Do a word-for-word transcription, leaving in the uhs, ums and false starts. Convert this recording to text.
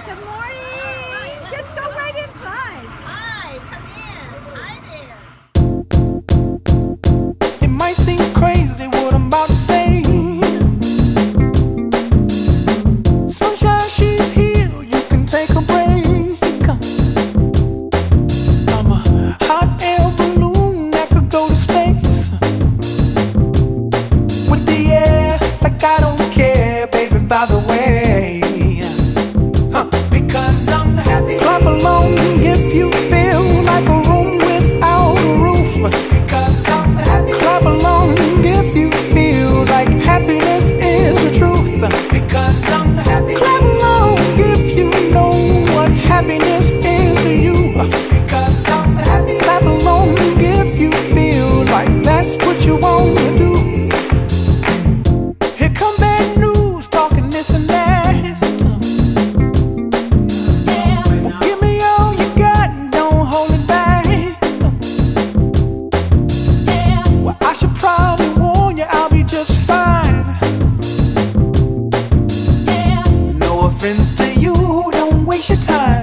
Good morning. Just go right inside. Hi, come in. Hi there. It might seem crazy what I'm about to say. Sunshine, she's here, you can take a break. I'm a hot air balloon that could go to space. With the air, like I don't care, baby, by the way. Huh. Because I'm happy. Clap along if you feel like a room without a roof. Because I'm happy. Clap along if you feel like happiness is the truth. Because I'm happy. Clap along if you know what happiness is to you. Because I'm happy. Clap along if you feel like that's what you want to do. Here come bad news, talking this and that. Yeah. Well, give me all you got and don't hold it back. Yeah. Well, I should probably warn you, I'll be just fine. Yeah. No offense to you, don't waste your time.